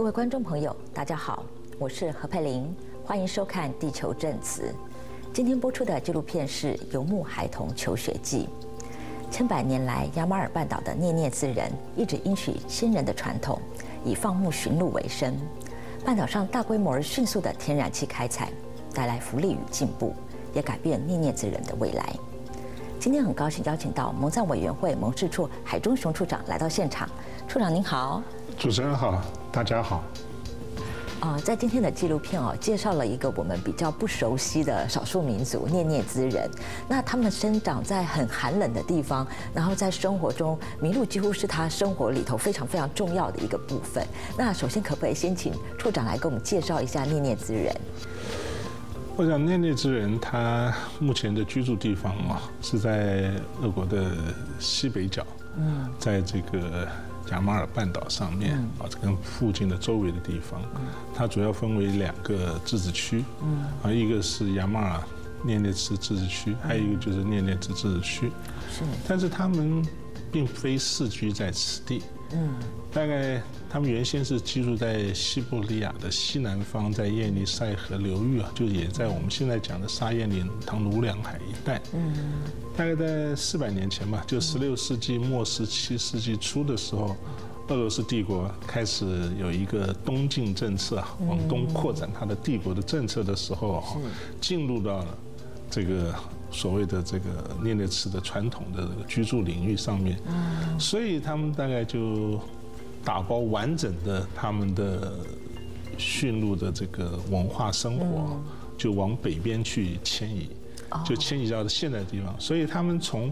各位观众朋友，大家好，我是何佩玲，欢迎收看《地球证词》。今天播出的纪录片是《游牧孩童求学记》。千百年来，亚马尔半岛的涅涅兹人一直依循先人的传统，以放牧驯鹿为生。半岛上大规模而迅速的天然气开采，带来福利与进步，也改变涅涅兹人的未来。今天很高兴邀请到蒙藏委员会蒙氏处海中雄处长来到现场。处长您好。 主持人好，大家好。 在今天的纪录片介绍了一个我们比较不熟悉的少数民族涅涅兹人。那他们生长在很寒冷的地方，然后在生活中，麋鹿几乎是他生活里头非常非常重要的一个部分。那首先可不可以先请处长来给我们介绍一下涅涅兹人？ 我想涅涅兹人他目前的居住地方是在俄国的西北角，在这个亚马尔半岛上面跟附近的周围的地方，它主要分为2个自治区，一个是亚马尔涅涅兹自治区，还有一个就是涅涅兹自治区。但是他们并非世居在此地，大概他们原先是居住在西伯利亚的西南方，在叶尼塞河流域就也在我们现在讲的沙耶林唐努两海一带。大概在400年前吧，就16世纪末17世纪初的时候，俄罗斯帝国开始有一个东进政策，往东扩展它的帝国的政策的时候，进入到了这个所谓的这个涅涅兹的传统的居住领域上面，所以他们大概就打包完整的他们的驯鹿的这个文化生活，就往北边去迁移。就迁移到现在的地方，所以他们从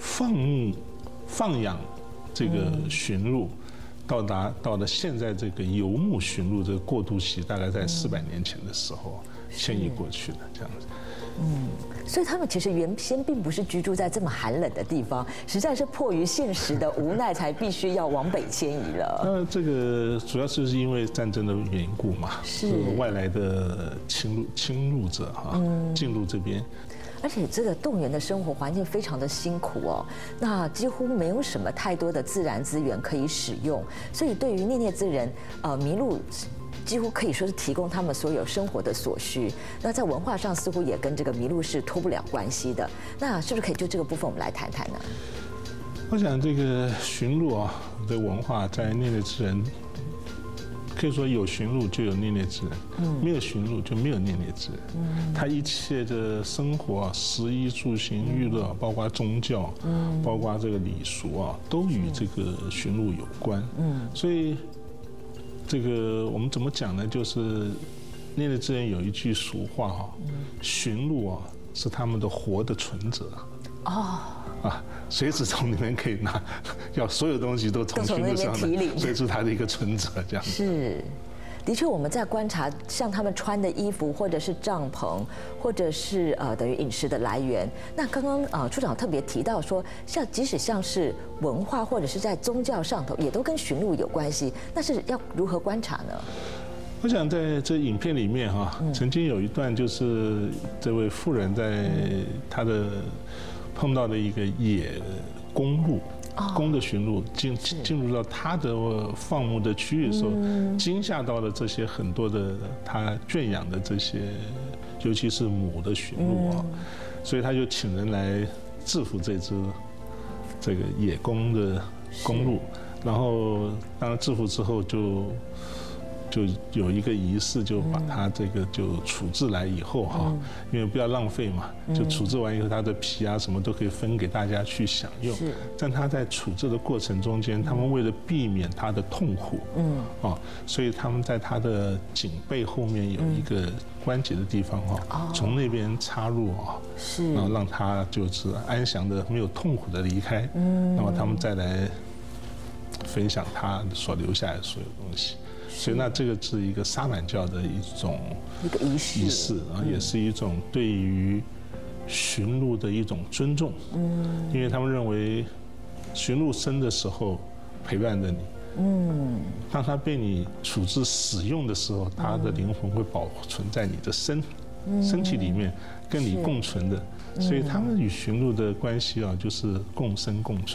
放养这个驯鹿，到了现在这个游牧驯鹿这个过渡期，大概在400年前的时候迁移过去的这样子。 所以他们其实原先并不是居住在这么寒冷的地方，实在是迫于现实的无奈，才必须要往北迁移了。 这个主要是因为战争的缘故嘛，是外来的侵入者进入这边。 而且这个动物园的生活环境非常的辛苦那几乎没有什么太多的自然资源可以使用，所以对于涅涅兹人，麋鹿几乎可以说是提供他们所有生活的所需。那在文化上似乎也跟这个麋鹿是脱不了关系的。那是不是可以就这个部分我们来谈谈呢？ 我想这个驯鹿的文化在涅涅兹人。可以说有驯鹿就有涅涅兹人，没有驯鹿就没有涅涅兹人。他一切的生活食衣住行娱乐，包括宗教，包括这个礼俗都与这个驯鹿有关。所以这个我们怎么讲呢？就是涅涅兹人有一句俗话驯鹿是他们的活的存折。随时从里面可以拿，要所有东西都从驯鹿上来，所以是他的一个存折这样。 是，的确我们在观察像他们穿的衣服，或者是帐篷，或者是等于饮食的来源。那刚刚处长特别提到说，即使像是文化或者是在宗教上头，也都跟驯鹿有关系。那是要如何观察呢？ 我想在这影片里面曾经有一段就是这位妇人在她的碰到的一个野公鹿，公的驯鹿进入到他的放牧的区域的时候，惊吓到了这些很多的他圈养的这些，尤其是母的驯鹿所以他就请人来制服这个野公的公鹿，然后当然制服之后就有一个仪式，就把它这个就处置来以后因为不要浪费嘛，就处置完以后，它的皮什么都可以分给大家去享用。但它在处置的过程中间，他们为了避免它的痛苦，所以他们在它的颈背后面有一个关节的地方从那边插入然后让它就是安详的、没有痛苦的离开，那么他们再来分享它所留下来的所有东西。所以那这个是一个萨满教的一种仪式也是一种对于驯鹿的一种尊重。因为他们认为驯鹿生的时候陪伴着你，当它被你处置使用的时候，它的灵魂会保存在你的身体里面，跟你共存的。所以他们与驯鹿的关系就是共生共存。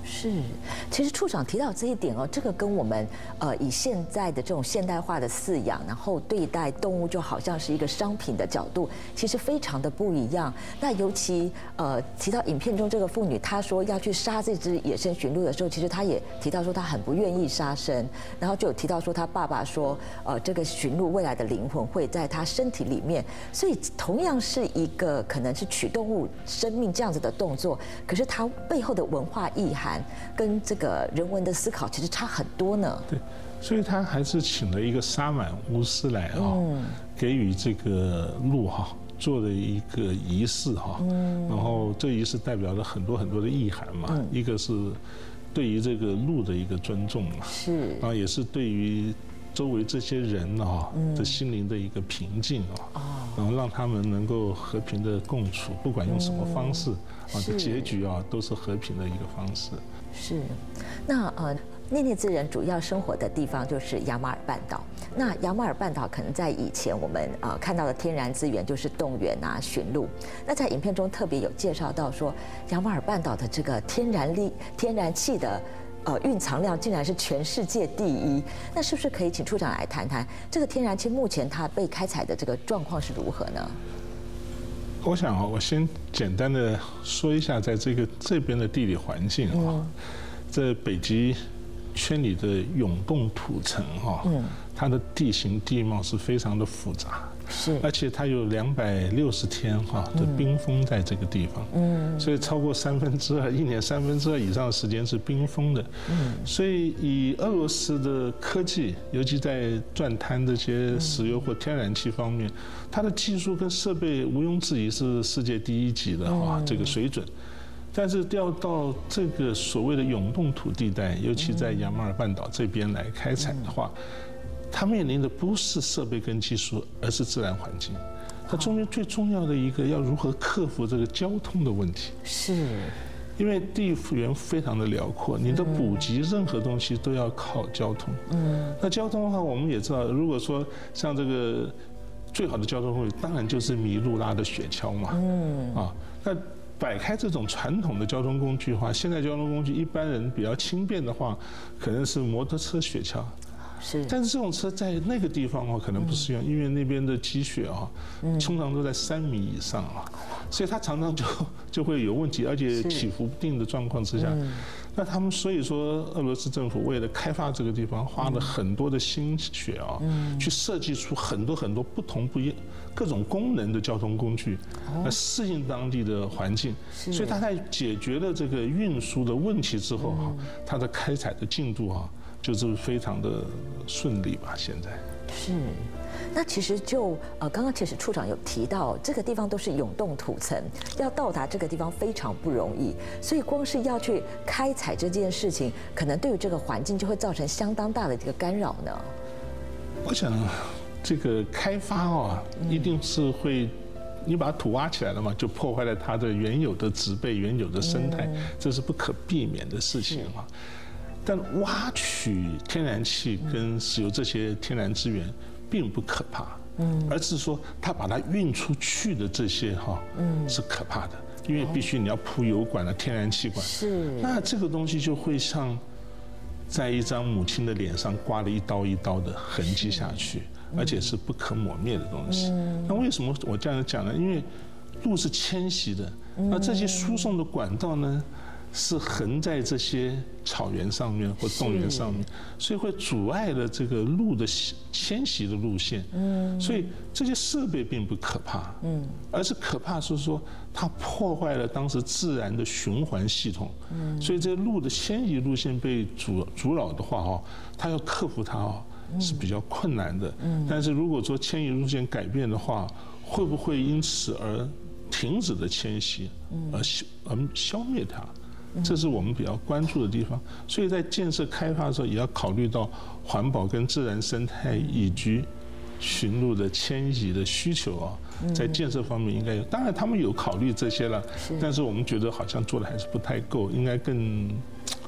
是，其实处长提到这一点哦，这个跟我们以现在的这种现代化的饲养，然后对待动物就好像是一个商品的角度，其实非常的不一样。那尤其提到影片中这个妇女，她说要去杀这只野生驯鹿的时候，其实她也提到说她很不愿意杀生，然后就有提到说她爸爸说，这个驯鹿未来的灵魂会在她身体里面，所以同样是一个可能是取动物生命这样子的动作，可是它背后的文化意涵跟这个人文的思考其实差很多呢。 对，所以他还是请了一个沙满巫师来给予这个鹿做了一个仪式然后这仪式代表了很多很多的意涵嘛，一个是对于这个鹿的一个尊重嘛，是，然后也是对于周围这些人的心灵的一个平静然后让他们能够和平的共处，不管用什么方式结局都是和平的一个方式。 是，那涅涅兹人主要生活的地方就是亚马尔半岛。那亚马尔半岛可能在以前我们看到的天然资源就是动物园啊、驯鹿。那在影片中特别有介绍到说，亚马尔半岛的这个天然气的蕴藏量竟然是全世界第一。那是不是可以请处长来谈谈这个天然气目前它被开采的这个状况是如何呢？ 我想我先简单的说一下，在这边的地理环境这北极圈里的永冻土层它的地形地貌是非常的复杂，是，而且它有260天的冰封在这个地方，所以超过2/3，一年2/3以上的时间是冰封的，所以以俄罗斯的科技，尤其在钻探这些石油或天然气方面，它的技术跟设备毋庸置疑是世界第1级的这个水准。但是要到这个所谓的永冻土地带，尤其在亚马尔半岛这边来开采的话，它面临的不是设备跟技术，而是自然环境。它中间最重要的一个要如何克服这个交通的问题。是，因为地缘非常的辽阔，你的补给任何东西都要靠交通。那交通的话，我们也知道，如果说像这个最好的交通工具，当然就是麋鹿拉的雪橇嘛。那摆开这种传统的交通工具的话，现在交通工具一般人比较轻便的话，可能是摩托车、雪橇。是，但是这种车在那个地方可能不适用，因为那边的积雪通常都在3米以上所以它常常就会有问题，而且起伏不定的状况之下，那他们所以说俄罗斯政府为了开发这个地方，花了很多的心血去设计出很多很多不一样各种功能的交通工具，来适应当地的环境。所以它在解决了这个运输的问题之后它的开采的进度就是非常的顺利吧。现在是，那其实就刚刚其实处长有提到，这个地方都是永冻土层，要到达这个地方非常不容易，所以光是要去开采这件事情，可能对于这个环境就会造成相当大的这个干扰呢。 我想这个开发一定是会，你把土挖起来了嘛，就破坏了它的原有的植被、原有的生态，这是不可避免的事情但挖取天然气跟石油这些天然资源并不可怕，而是说它把它运出去的这些是可怕的，因为必须你要铺油管天然气管，是，那这个东西就会像在一张母亲的脸上刮了一刀一刀的痕迹下去，而且是不可磨灭的东西。那为什么我这样讲呢？因为鹿是迁徙的，那这些输送的管道呢？是横在这些草原上面或动物园上面，所以会阻碍了这个鹿的迁徙的路线。所以这些设备并不可怕，而是可怕是说它破坏了当时自然的循环系统。所以这鹿的迁移路线被阻扰的话它要克服它是比较困难的。但是如果说迁移路线改变的话，会不会因此而停止的迁徙，而消灭它？这是我们比较关注的地方，所以在建设开发的时候，也要考虑到环保跟自然生态以及驯鹿的迁徙的需求在建设方面应该有。当然他们有考虑这些了，但是我们觉得好像做的还是不太够，应该更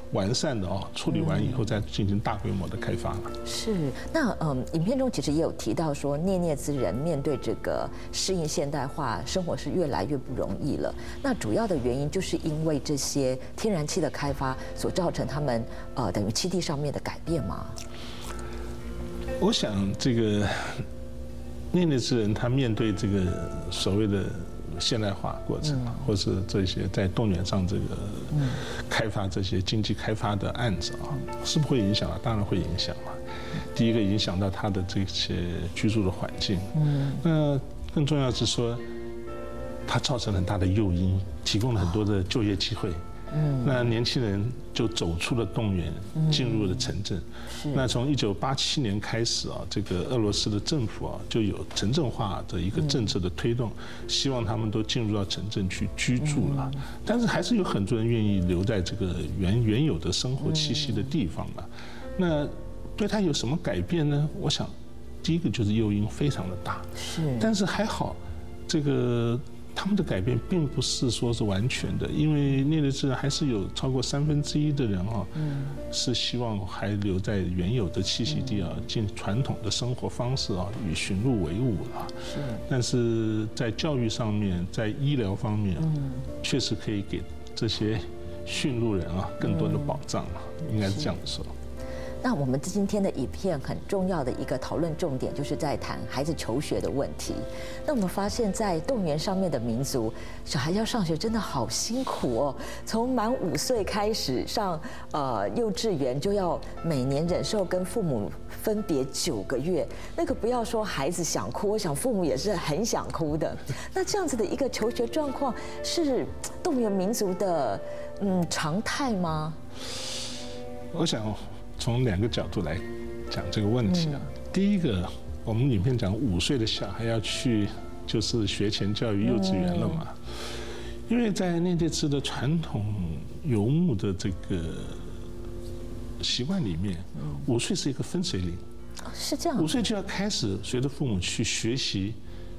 完善的处理完以后再进行大规模的开发了。 是，那影片中其实也有提到说，涅涅兹人面对这个适应现代化生活是越来越不容易了。那主要的原因就是因为这些天然气的开发所造成他们等于栖地上面的改变吗？ 我想这个涅涅兹人他面对这个所谓的现代化过程，或是这些在动员上这个开发这些经济开发的案子是不是会影响啊？当然会影响嘛。第一个影响到他的这些居住的环境，那更重要是说，它造成很大的诱因，提供了很多的就业机会。那年轻人就走出了动员，进入了城镇。那从1987年开始这个俄罗斯的政府就有城镇化的一个政策的推动，希望他们都进入到城镇去居住了。但是还是有很多人愿意留在这个原有的生活栖息的地方了。那对他有什么改变呢？我想，第一个就是诱因非常的大，但是还好，这个。他们的改变并不是说是完全的，因为涅涅兹人还是有超过1/3的人是希望还留在原有的栖息地尽传统的生活方式与驯鹿为伍了。但是在教育上面，在医疗方面，确实可以给这些驯鹿人更多的保障应该是这样说。 那我们今天的影片很重要的一个讨论重点，就是在谈孩子求学的问题。那我们发现，在动员上面的民族，小孩要上学真的好辛苦哦。从满5岁开始上幼稚园，就要每年忍受跟父母分别9个月。那个不要说孩子想哭，我想父母也是很想哭的。那这样子的一个求学状况，是动员民族的常态吗？ 我想。从2个角度来讲这个问题第一个，我们影片讲5岁的小孩要去就是学前教育幼稚园了嘛，因为在涅涅兹的传统游牧的这个习惯里面，5岁是一个分水岭， 是这样，5 岁就要开始随着父母去学习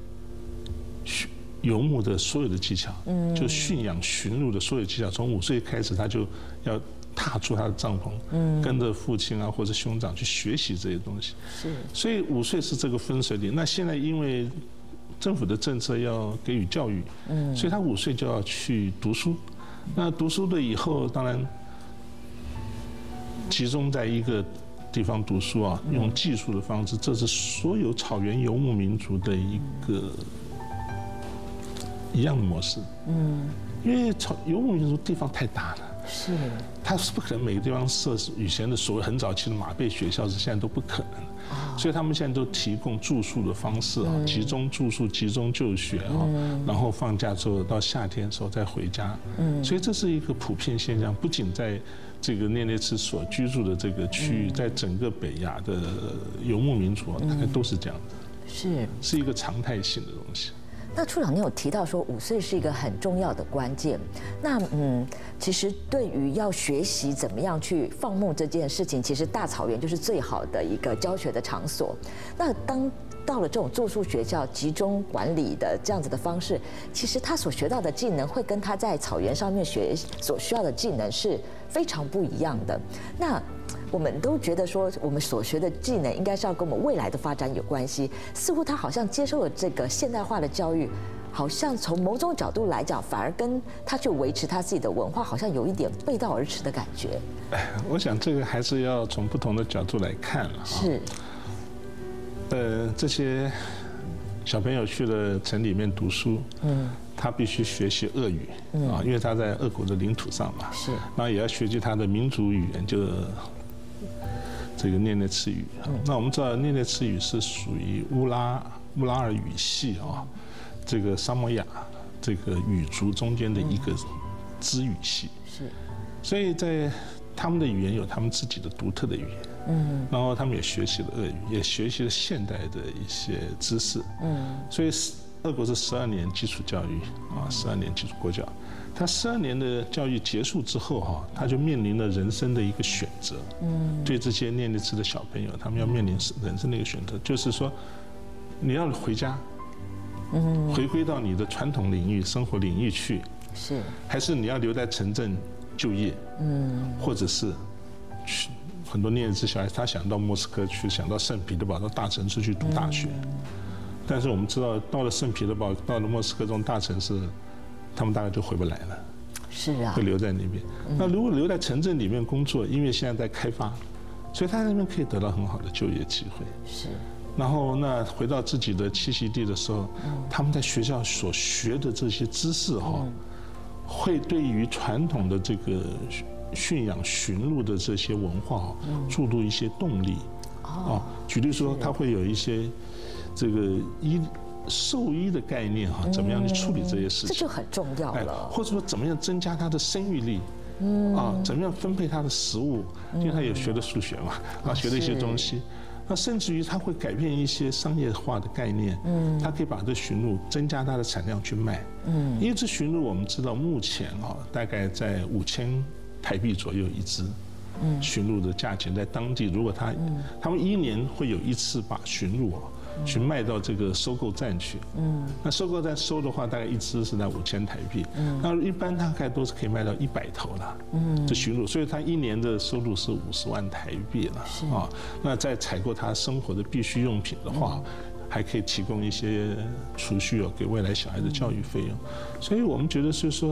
游牧的所有的技巧，就驯养驯鹿的所有技巧，从5岁开始他就要。踏出他的帐篷，跟着父亲或者兄长去学习这些东西。所以5岁是这个分水岭。那现在因为政府的政策要给予教育，所以他5岁就要去读书。那读书了以后，当然集中在一个地方读书用寄宿的方式，这是所有草原游牧民族的一个一样的模式。因为游牧民族地方太大了。他是不可能每个地方设以前的所谓很早期的马背学校是现在都不可能，所以他们现在都提供住宿的方式集中住宿、集中就学然后放假之后到夏天的时候再回家，所以这是一个普遍现象，不仅在这个涅涅兹所居住的这个区域，在整个北亚的游牧民族大概都是这样的，是一个常态性的东西。 那处长，你有提到说5岁是一个很重要的关键。那其实对于要学习怎么样去放牧这件事情，其实大草原就是最好的一个教学的场所。那当到了这种住宿学校集中管理的这样子的方式，其实他所学到的技能会跟他在草原上面所需要的技能是非常不一样的。那我们都觉得说，我们所学的技能应该是要跟我们未来的发展有关系。似乎他好像接受了这个现代化的教育，好像从某种角度来讲，反而跟他去维持他自己的文化，好像有一点背道而驰的感觉。 我想这个还是要从不同的角度来看了。这些小朋友去了城里面读书，他必须学习俄语因为他在俄国的领土上嘛，然后也要学习他的民族语言，就这个涅涅茨语。那我们知道涅涅茨语是属于乌拉尔语系这个沙摩亚这个语族中间的一个支语系，所以在他们的语言有他们自己的独特的语言，然后他们也学习了俄语，也学习了现代的一些知识，所以俄国是12年基础教育12年基础国教。他12年的教育结束之后他就面临了人生的一个选择。对这些涅涅茨的小朋友，他们要面临人生的一个选择，就是说你要回家，回归到你的传统领域、生活领域去，还是你要留在城镇就业，或者是去很多念日小孩他想到莫斯科去，想到圣彼得堡到大城市去读大学，但是我们知道到了圣彼得堡，到了莫斯科这种大城市，他们大概就回不来了。 是啊， 会留在那边。那如果留在城镇里面工作，因为现在在开发，所以他在那边可以得到很好的就业机会。 是。然后那回到自己的栖息地的时候，他们在学校所学的这些知识会对于传统的这个驯养驯鹿的这些文化注入一些动力。举例说，他会有一些这个兽医的概念怎么样去处理这些事情， 这就很重要了。 或者说怎么样增加它的生育力，怎么样分配它的食物，因为他也学了数学嘛，学了一些东西。那甚至于他会改变一些商业化的概念，他可以把这驯鹿增加它的产量去卖，因为这驯鹿我们知道目前大概在5000台币左右一只。驯鹿的价钱在当地，如果他们1年会有1次把驯鹿去卖到这个收购站去，那收购站收的话，大概一只是在5000台币，那一般大概都是可以卖到100头了，这驯鹿，所以他1年的收入是50万台币了啊。那在采购他生活的必需用品的话，还可以提供一些储蓄给未来小孩的教育费用，所以我们觉得是说。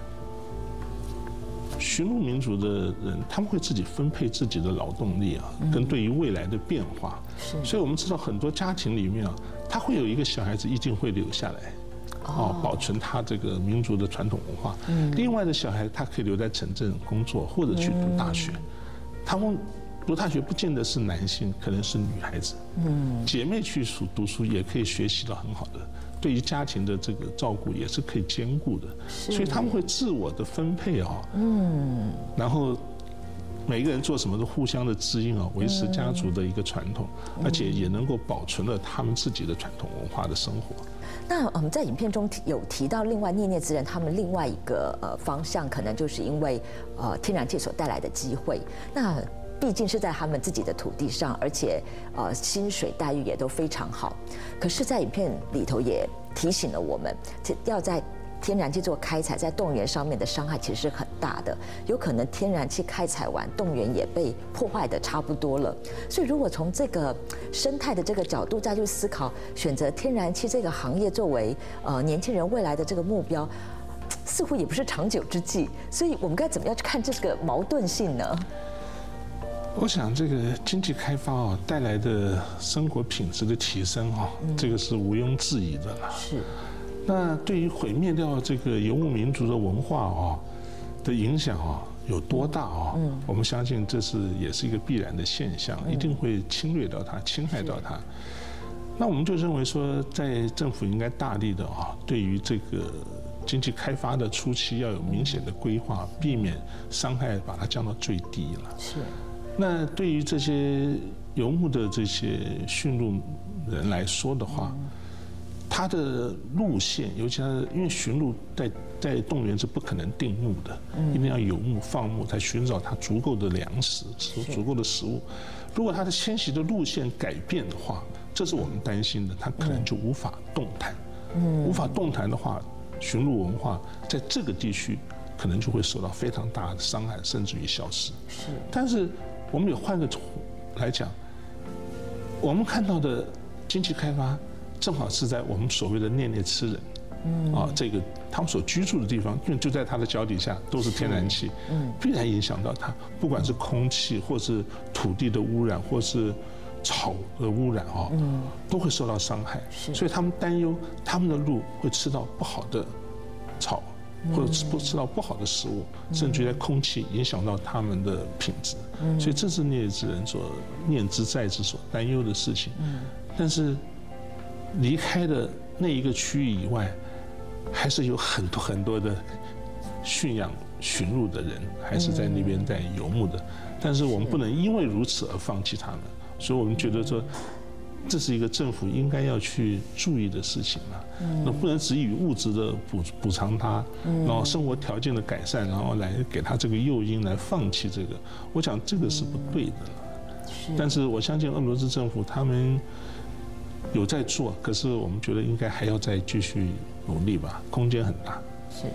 驯鹿民族的人，他们会自己分配自己的劳动力跟对于未来的变化。所以我们知道很多家庭里面他会有一个小孩子一定会留下来，保存他这个民族的传统文化。另外的小孩他可以留在城镇工作或者去读大学。他们读大学不见得是男性，可能是女孩子。姐妹去读书也可以学习到很好的。对于家庭的这个照顾也是可以兼顾的，所以他们会自我的分配然后每个人做什么都互相的知音维持家族的一个传统，而且也能够保存了他们自己的传统文化的生活。 那在影片中有提到，另外念念之人他们另外一个方向，可能就是因为天然气所带来的机会。那毕竟是在他们自己的土地上，而且薪水待遇也都非常好。可是，在影片里头也提醒了我们，要在天然气做开采，在动物园上面的伤害其实是很大的，有可能天然气开采完，动物园也被破坏的差不多了。所以，如果从这个生态的这个角度再去思考，选择天然气这个行业作为年轻人未来的这个目标，似乎也不是长久之计。所以我们该怎么样去看这个矛盾性呢？ 我想这个经济开发带来的生活品质的提升这个是毋庸置疑的了。 是。 那对于毁灭掉这个游牧民族的文化的影响有多大我们相信这也是一个必然的现象，一定会侵略到它，侵害到它。那我们就认为说，在政府应该大力的对于这个经济开发的初期要有明显的规划，避免伤害把它降到最低了。 是。那对于这些游牧的这些驯鹿人来说的话，它的路线，尤其因为驯鹿在动物园是不可能定牧的，一定要有牧放牧，才寻找它足够的粮食、足够的食物。如果它的迁徙的路线改变的话，这是我们担心的，它可能就无法动弹。无法动弹的话，驯鹿文化在这个地区可能就会受到非常大的伤害，甚至于消失。 是， 但是我们也换个来讲，我们看到的经济开发正好是在我们所谓的念念之人，这个他们所居住的地方，因为就在他的脚底下都是天然气，必然影响到他，不管是空气或是土地的污染，或是草的污染都会受到伤害。所以他们担忧他们的鹿会吃到不好的草，或者吃到不好的食物，甚至在空气影响到他们的品质。所以这是念之人所念之在之所担忧的事情。但是离开了那一个区域以外，还是有很多很多的驯养驯鹿的人，还是在那边在游牧的。但是我们不能因为如此而放弃他们，所以我们觉得说，这是一个政府应该要去注意的事情了。那不能只以物质的补偿他，然后生活条件的改善，然后来给他这个诱因来放弃这个。我想这个是不对的了。但是我相信俄罗斯政府他们有在做，可是我们觉得应该还要再继续努力吧，空间很大。 是。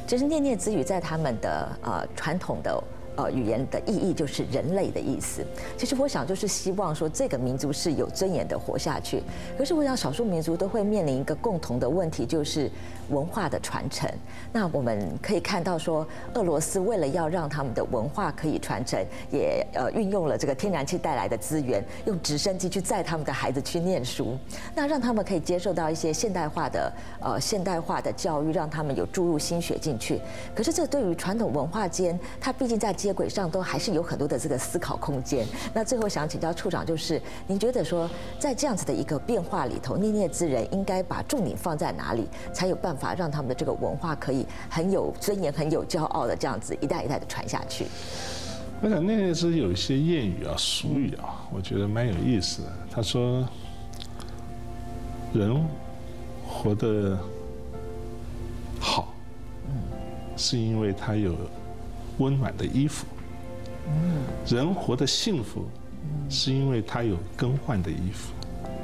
其实念念之语在他们的传统的语言的意义就是人类的意思。其实我想就是希望说这个民族是有尊严的活下去。可是我想少数民族都会面临一个共同的问题，就是文化的传承。那我们可以看到说，俄罗斯为了要让他们的文化可以传承，也运用了这个天然气带来的资源，用直升机去载他们的孩子去念书，那让他们可以接受到一些现代化的教育，让他们有注入心血进去。可是这对于传统文化间，它毕竟在接轨上都还是有很多的这个思考空间。那最后想请教处长，就是您觉得说，在这样子的一个变化里头，念念之人应该把重点放在哪里，才有办法让他们的这个文化可以很有尊严、很有骄傲的这样子一代一代的传下去？ 我想念念之有一些谚语啊、俗语啊，我觉得蛮有意思的。他说，人活得好，是因为他有温暖的衣服；人活得幸福，是因为他有更换的衣服。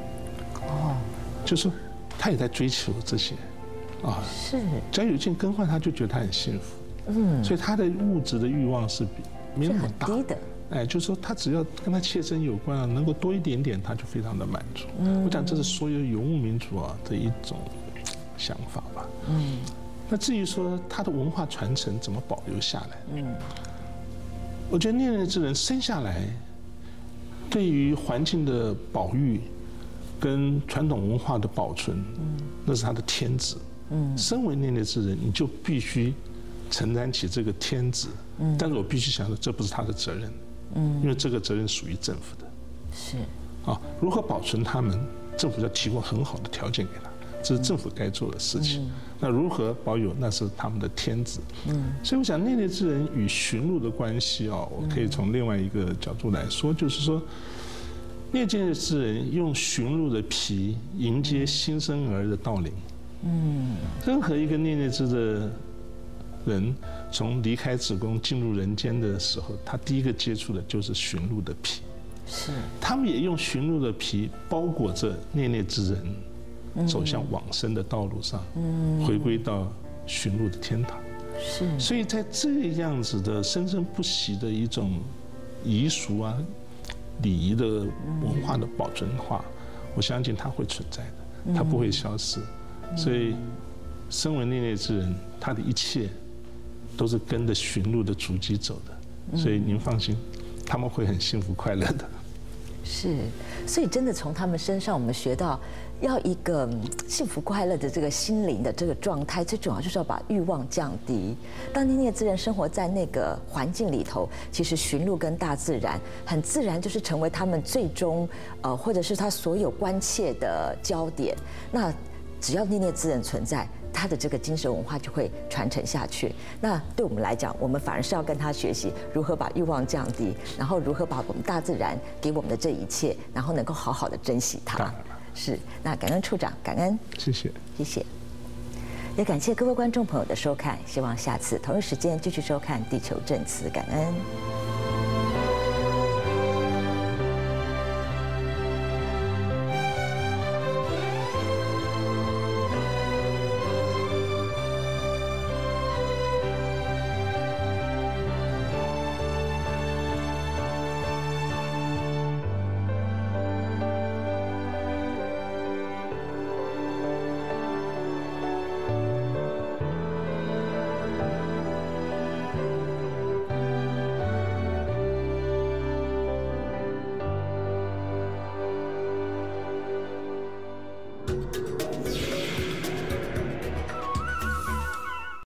就是说他也在追求这些啊， 是， 只要有一件更换，他就觉得他很幸福。所以他的物质的欲望是没那么大， 低的。 哎，就是说他只要跟他切身有关啊，能够多一点点，他就非常的满足。我讲这是所有游牧民族啊的一种想法吧。那至于说他的文化传承怎么保留下来，我觉得念念之人生下来，对于环境的保育跟传统文化的保存，那是他的天职。身为念念之人，你就必须承担起这个天职。但是我必须想说，这不是他的责任。因为这个责任属于政府的。 是。 啊，如何保存他们，政府要提供很好的条件给他，这是政府该做的事情。那如何保有，那是他们的天职。所以我想念念之人与驯鹿的关系啊，我可以从另外一个角度来说，就是说，念念之人用驯鹿的皮迎接新生儿的到临。任何一个念念之的人从离开子宫进入人间的时候，他第一个接触的就是驯鹿的皮。 是， 他们也用驯鹿的皮包裹着念念之人，走向往生的道路上，回归到驯鹿的天堂。 是， 所以在这样子的生生不息的一种习俗啊、礼仪的文化的保存化，我相信它会存在的，它不会消失。所以，身为念念之人，他的一切都是跟着驯鹿的足迹走的，所以您放心，他们会很幸福快乐的。 是，所以真的从他们身上，我们学到要一个幸福快乐的这个心灵的这个状态，最重要就是要把欲望降低。当念念之人生活在那个环境里头，其实驯鹿跟大自然很自然就是成为他们最终或者是他所有关切的焦点。那只要念念之人存在，他的这个精神文化就会传承下去。那对我们来讲，我们反而是要跟他学习如何把欲望降低，然后如何把我们大自然给我们的这一切，然后能够好好的珍惜它。是，那感恩处长，感恩， 谢谢， 谢谢。也感谢各位观众朋友的收看，希望下次同一时间继续收看《地球证词》，感恩。